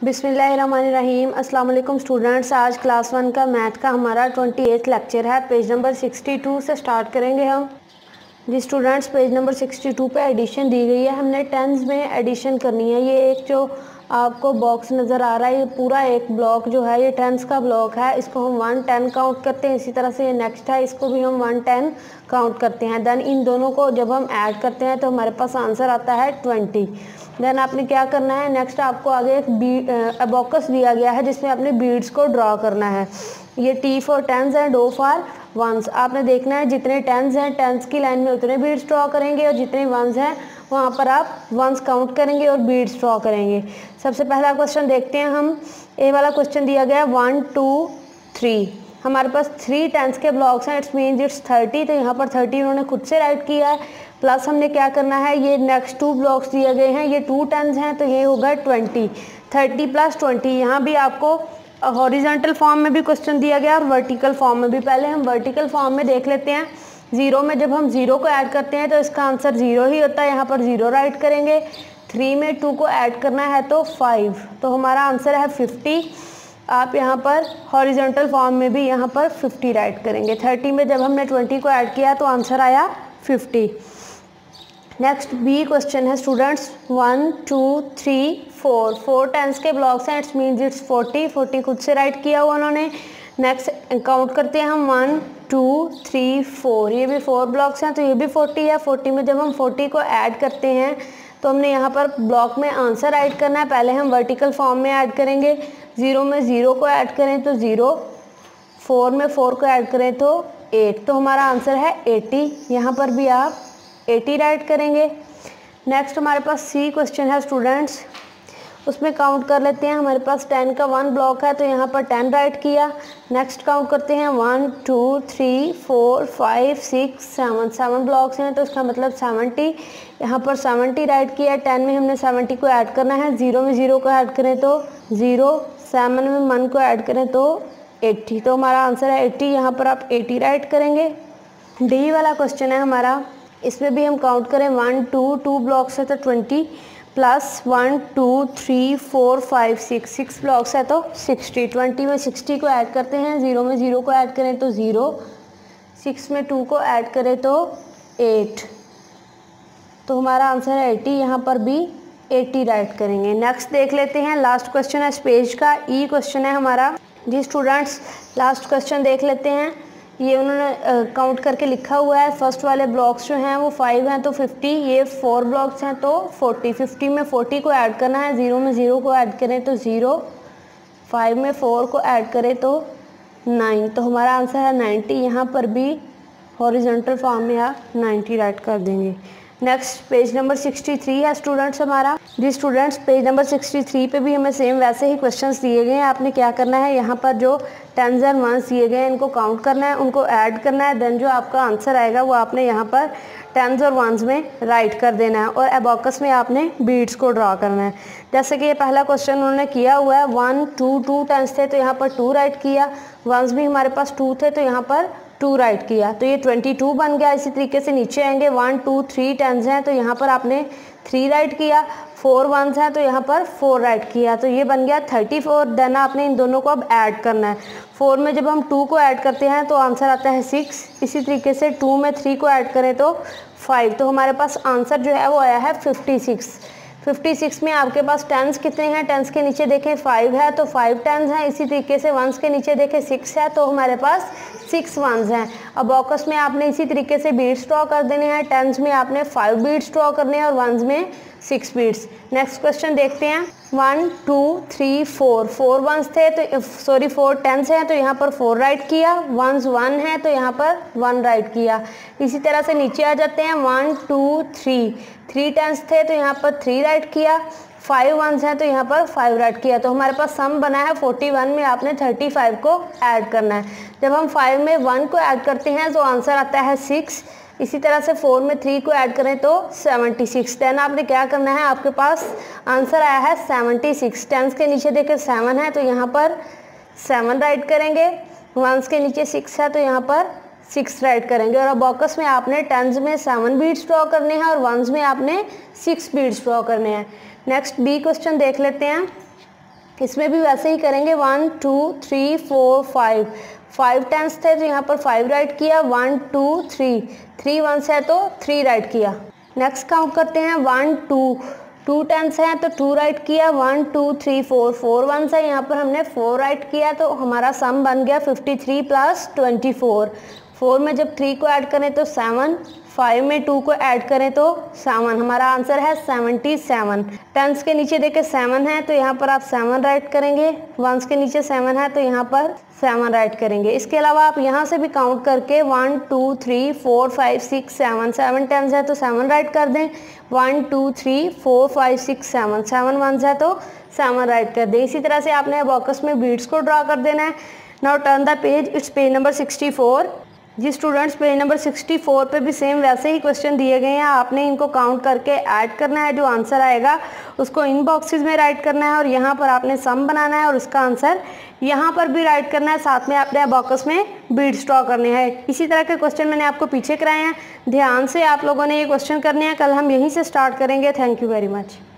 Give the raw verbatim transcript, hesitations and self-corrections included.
बिस्मिल्लाहिर्रहमानिर्रहीम। अस्सलाम वालेकुम स्टूडेंट्स। आज क्लास वन का मैथ का हमारा अट्ठाईसवां लेक्चर है। पेज नंबर बासठ से स्टार्ट करेंगे हम। जी स्टूडेंट्स, पेज नंबर बासठ पे एडिशन दी गई है। हमने टेंस में एडिशन करनी है। ये एक जो आपको बॉक्स नज़र आ रहा है, ये पूरा एक ब्लॉक जो है ये टेंस का ब्लॉक है। इसको हम वन टेन काउंट करते हैं। इसी तरह से ये नेक्स्ट है, इसको भी हम वन टेन काउंट करते हैं। देन इन दोनों को जब हम ऐड करते हैं तो हमारे पास आंसर आता है ट्वेंटी। देन आपने क्या करना है, नेक्स्ट आपको आगे एक बी अबॉकस दिया गया है जिसमें आपने बीड्स को ड्रॉ करना है। ये T for tens and O for ones. आपने देखना है जितने टेंस हैं टेंस की लाइन में उतने बीड्स ड्रॉ करेंगे और जितने वंस हैं वहाँ पर आप वंस काउंट करेंगे और बीड्स ड्रॉ करेंगे। सबसे पहला क्वेश्चन देखते हैं हम। ए वाला क्वेश्चन दिया गया वन टू थ्री। हमारे पास थ्री टेंस के ब्लॉक्स हैं, इट्स मीन्स इट्स थर्टी। तो यहाँ पर थर्टी उन्होंने खुद से राइट किया है। प्लस हमने क्या करना है, ये नेक्स्ट टू ब्लॉक्स दिए गए हैं, ये टू टेंस हैं तो ये होगा ट्वेंटी। Thirty plus twenty. यहाँ भी आपको हॉरिजॉन्टल फॉर्म में भी क्वेश्चन दिया गया और वर्टिकल फॉर्म में भी। पहले हम वर्टिकल फॉर्म में देख लेते हैं। ज़ीरो में जब हम ज़ीरो को ऐड करते हैं तो इसका आंसर ज़ीरो ही होता है, यहाँ पर ज़ीरो राइट करेंगे। थ्री में टू को ऐड करना है तो फाइव, तो हमारा आंसर है फिफ्टी। आप यहाँ पर हॉरिजॉन्टल फॉर्म में भी यहाँ पर फिफ्टी राइट करेंगे। थर्टी में जब हमने ट्वेंटी को ऐड किया तो आंसर आया फिफ्टी। नेक्स्ट बी क्वेश्चन है students, one two three four. Four tens के ब्लॉक्स हैं, it's means it's forty. Forty खुद से राइट किया हुआ उन्होंने। नेक्स्ट काउंट करते हैं हम, वन टू थ्री फोर। ये भी फोर ब्लॉक्स हैं तो ये भी फोर्टी है। फोर्टी में जब हम फोर्टी को ऐड करते हैं तो हमने यहाँ पर ब्लॉक में आंसर ऐड करना है। पहले हम वर्टिकल फॉर्म में ऐड करेंगे। ज़ीरो में ज़ीरो को ऐड करें तो ज़ीरो, फोर में फोर को ऐड करें तो एट, तो हमारा आंसर है एटी। यहाँ पर भी आप एटी राइट करेंगे। नेक्स्ट हमारे पास सी क्वेश्चन है स्टूडेंट्स, उसमें काउंट कर लेते हैं। हमारे पास टेन का वन ब्लॉक है तो यहाँ पर टेन राइट किया। नेक्स्ट काउंट करते हैं, one two three four five six seven. Seven blocks हैं तो इसका मतलब सेवेंटी। यहाँ पर सेवेंटी राइट किया। टेन में हमने सेवेंटी को ऐड करना है। ज़ीरो में ज़ीरो को ऐड करें तो ज़ीरो, सेवन में वन को ऐड करें तो एट्टी, तो हमारा आंसर है एट्टी। यहाँ पर आप एट्टी राइट करेंगे। डी वाला क्वेश्चन है हमारा, इसमें भी हम काउंट करें, वन टू टू ब्लॉक्स है तो twenty, plus one two three four five six. Six blocks है तो सिक्सटी। ट्वेंटी में सिक्सटी को ऐड करते हैं। ज़ीरो में ज़ीरो को ऐड करें तो ज़ीरो, सिक्स में टू को ऐड करें तो एट, तो हमारा आंसर है एटी। यहाँ पर भी एटी राइट करेंगे। नेक्स्ट देख लेते हैं, लास्ट क्वेश्चन है इस पेज का, ई क्वेश्चन है हमारा। जी स्टूडेंट्स, लास्ट क्वेश्चन देख लेते हैं। ये उन्होंने काउंट करके लिखा हुआ है। फर्स्ट वाले ब्लॉक्स जो हैं वो फाइव हैं तो फिफ्टी। ये फोर ब्लॉक्स हैं तो फोर्टी। फिफ्टी में फोर्टी को ऐड करना है। ज़ीरो में ज़ीरो को ऐड करें तो ज़ीरो, फाइव में फोर को ऐड करें तो नाइन, तो हमारा आंसर है नाइन्टी। यहाँ पर भी हॉरिजॉन्टल फॉर्म में आप नाइन्टी राइट कर देंगे। Next page number sixty three है स्टूडेंट्स हमारा। जी students, page number sixty three पे भी हमें सेम वैसे ही क्वेश्चंस दिए गए हैं। आपने क्या करना है, यहाँ पर जो टेंस एंड वंस दिए गए हैं इनको काउंट करना है, उनको ऐड करना है। देन जो आपका आंसर आएगा वो आपने यहाँ पर टेंस और वंस में राइट कर देना है और अबॉकस में आपने बीड्स को ड्रॉ करना है। जैसे कि ये पहला क्वेश्चन उन्होंने किया हुआ है, वन टू टू टेंस थे तो यहाँ पर टू राइट किया। वंस भी हमारे पास टू थे तो यहाँ पर टू राइट किया, तो ये ट्वेंटी टू बन गया। इसी तरीके से नीचे आएंगे, वन टू थ्री टेंस हैं तो यहाँ पर आपने थ्री राइट किया। फोर वंस हैं तो यहाँ पर फोर राइट किया, तो ये बन गया थर्टी फोर। देन आपने इन दोनों को अब ऐड करना है। फोर में जब हम टू को ऐड करते हैं तो आंसर आता है सिक्स। इसी तरीके से टू में थ्री को ऐड करें तो फाइव, तो हमारे पास आंसर जो है वो आया है फिफ्टी सिक्स। फिफ्टी सिक्स में आपके पास टेंस कितने हैं, टेंस के नीचे देखें फाइव है तो फाइव टेंस हैं। इसी तरीके से वंस के नीचे देखें सिक्स है तो हमारे पास सिक्स वंस हैं। अबॉकस में आपने इसी तरीके से बीड्स ड्रॉ कर देने हैं। टेंस में आपने फाइव बीड्स ड्रॉ करने हैं और वंस में सिक्स बीड्स। नेक्स्ट क्वेश्चन देखते हैं, one two three four. Four ones थे तो सॉरी फोर टेंस हैं तो यहाँ पर फोर राइट किया। वंस वन है तो यहाँ पर वन राइट किया। इसी तरह से नीचे आ जाते हैं, one two three. Three tens थे तो यहाँ पर थ्री राइट किया। फाइव वंस हैं तो यहाँ पर फाइव राइट किया, तो हमारे पास सम बना है फोर्टी वन में आपने थर्टी फाइव को ऐड करना है। जब हम फाइव में वन को ऐड करते हैं तो आंसर आता है सिक्स। इसी तरह से फोर में थ्री को ऐड करें तो सेवेंटी सिक्स। देन आपने क्या करना है, आपके पास आंसर आया है सेवेंटी सिक्स। टेंस के नीचे देखें सेवन है तो यहाँ पर सेवन राइट करेंगे। वंस के नीचे सिक्स है तो यहाँ पर सिक्स राइट करेंगे और अबॉकस में आपने टेंस में सेवन बीट्स ड्रॉ करने हैं और वंस में आपने सिक्स बीट्स ड्रॉ करने हैं। नेक्स्ट बी क्वेश्चन देख लेते हैं। इसमें भी वैसे ही करेंगे, one two three four five, five tens थे तो यहाँ पर फाइव राइट किया, one two three, three ones है तो थ्री राइट किया। नेक्स्ट काउंट करते हैं, वन टू, टू टेंस हैं तो टू राइट किया, one two three four, four ones है यहाँ पर हमने फोर राइट किया, तो हमारा सम बन गया fifty three plus twenty four. Four में जब थ्री को ऐड करें तो सेवन, फाइव में टू को ऐड करें तो सेवन, हमारा आंसर है सेवेंटी सेवन। टेंस के नीचे देखे सेवन है तो यहाँ पर आप सेवन राइट करेंगे, वंस के नीचे सेवन है तो यहाँ पर सेवन राइट करेंगे। इसके अलावा आप यहाँ से भी काउंट करके one two three four five six seven, seven tens है तो सेवन राइट कर दें, one two three four five six seven, seven ones है तो सेवन राइट कर दें। इसी तरह से आपने बॉक्स में बीट्स को ड्रा कर देना है। Now turn the page, it's page number sixty four. जी students, page number sixty four पे भी सेम वैसे ही क्वेश्चन दिए गए हैं, आपने इनको काउंट करके ऐड करना है, जो आंसर आएगा उसको इन बॉक्सेस में राइट करना है और यहाँ पर आपने सम बनाना है और उसका आंसर यहाँ पर भी राइट करना है, साथ में आपने बॉक्स में बीट्स ड्रॉ करने हैं। इसी तरह के क्वेश्चन मैंने आपको पीछे कराए हैं, ध्यान से आप लोगों ने ये क्वेश्चन करने हैं। कल हम यहीं से स्टार्ट करेंगे। Thank you very much.